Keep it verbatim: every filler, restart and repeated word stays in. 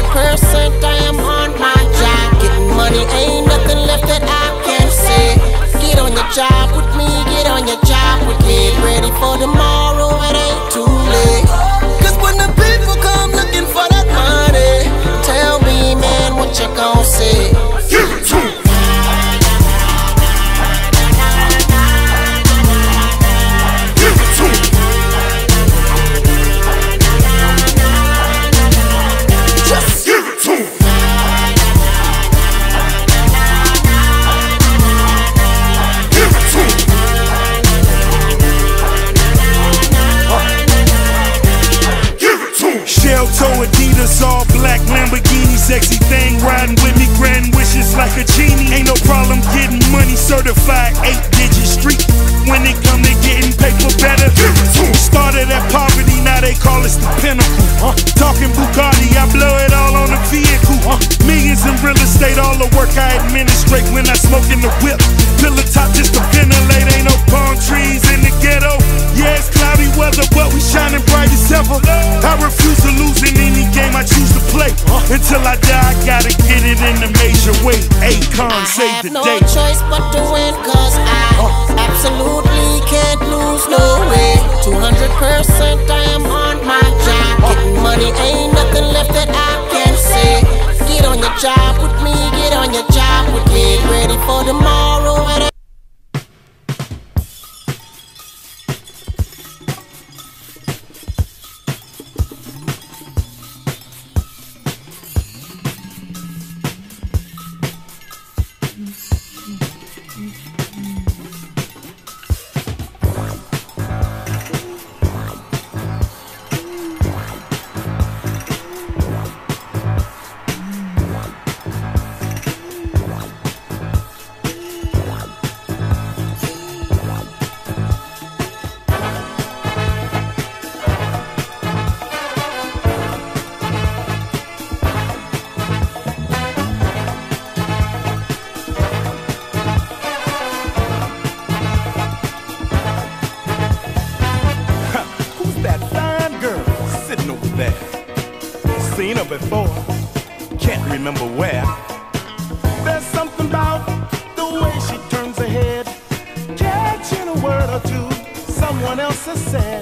hundred percent I am on my job. Getting money, ain't nothing left that I can say. Get on your job with me, get on your job with me. Get ready for tomorrow, it ain't too late. Cause when the people come looking for that money, tell me, man, what you gon' say? Give it to me. Give it to me. Just give it to me. Give it to me. Give it to me. Shell toe Adidas, all black Lamborghini, sexy thing riding with me, grand wishes like a genie. Ain't no problem getting money, certified eight digit street. When it come to getting paper better, started at poverty, now they call us the pinnacle. Huh? Talking Bugatti, I blow it all on the vehicle. Huh? Millions in real estate, all the work I administrate when I smoke in the whip. Pillar top just to ventilate, ain't no palm trees in the ghetto. Yeah, it's cloudy weather, but we shining bright as ever. I refuse to lose in any game I choose to play. Until I die, I gotta get it in a major way. Akon, save the no day. I have no choice but to win, cause I uh. absolutely can't lose, no way. Two hundred percent I am on my job. Getting money, ain't nothing left that I can say. Get on your job with me, get on your job with me. Get ready for tomorrow, it ain't seen her before, can't remember where. There's something about the way she turns her head, catching a word or two someone else has said.